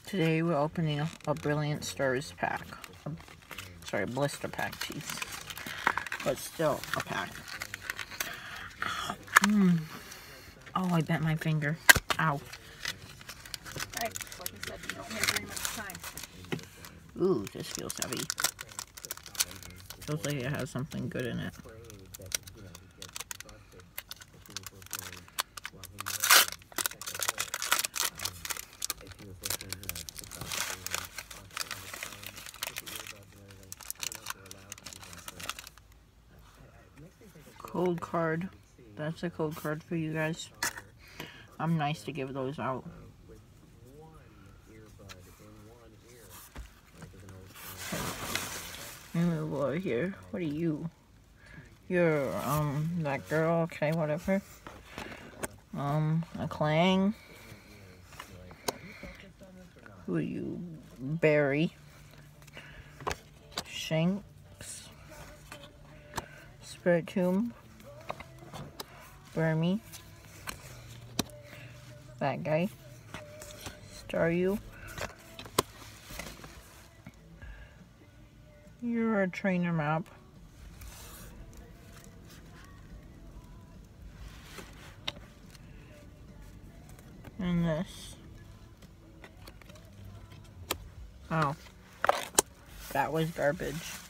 Today we're opening a Brilliant Stars pack. Sorry, blister pack, jeez. But still a pack. Oh, I bent my finger. Ow. Right, like I said, you don't have very much time. Ooh, this feels heavy. Feels like it has something good in it. Code card. That's a code card for you guys. I'm nice to give those out. Let me move over here. What are you? You're, that girl. Okay, whatever. A Clang. Who are you? Barry. Shanks. Spirit Tomb. Burmy. That guy. Staryu. You're a trainer map. And this. Oh. That was garbage.